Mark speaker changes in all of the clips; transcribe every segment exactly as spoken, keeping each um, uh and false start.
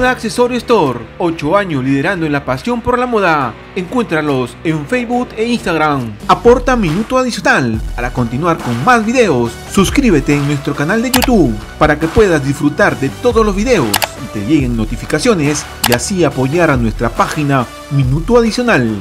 Speaker 1: Moda Accesorio Store, ocho años liderando en la pasión por la moda. Encuéntralos en Facebook e Instagram. Aporta minuto adicional para continuar con más videos. Suscríbete en nuestro canal de YouTube para que puedas disfrutar de todos los videos y te lleguen notificaciones y así apoyar a nuestra página Minuto Adicional.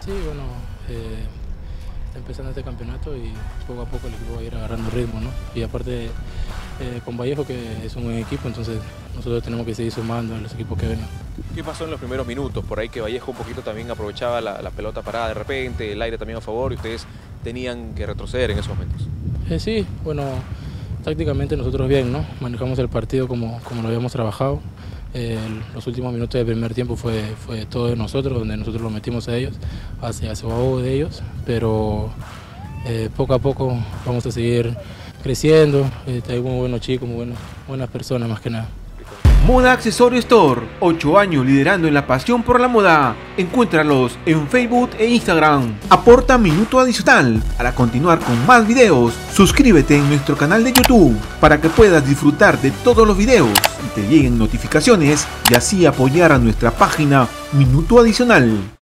Speaker 2: Sí, bueno, eh, empezando este campeonato y poco a poco el equipo va a ir agarrando ritmo, ¿no? Y aparte eh, con Vallejo, que es un buen equipo, entonces nosotros tenemos que seguir sumando a los equipos que vengan.
Speaker 3: ¿Qué pasó en los primeros minutos? Por ahí que Vallejo un poquito también aprovechaba la, la pelota parada de repente, el aire también a favor y ustedes tenían que retroceder en esos momentos.
Speaker 2: Eh, sí, bueno, tácticamente nosotros bien, ¿no? Manejamos el partido como, como lo habíamos trabajado. Eh, los últimos minutos del primer tiempo fue, fue todo de nosotros, donde nosotros lo metimos a ellos, hacia hacia abajo de ellos, pero eh, poco a poco vamos a seguir creciendo. Eh, hay muy buenos chicos, muy buenos, buenas personas más que nada.
Speaker 1: Moda Accesorio Store, ocho años liderando en la pasión por la moda. Encuéntralos en Facebook e Instagram. Aporta minuto adicional. Para continuar con más videos, suscríbete en nuestro canal de YouTube para que puedas disfrutar de todos los videos y te lleguen notificaciones y así apoyar a nuestra página Minuto Adicional.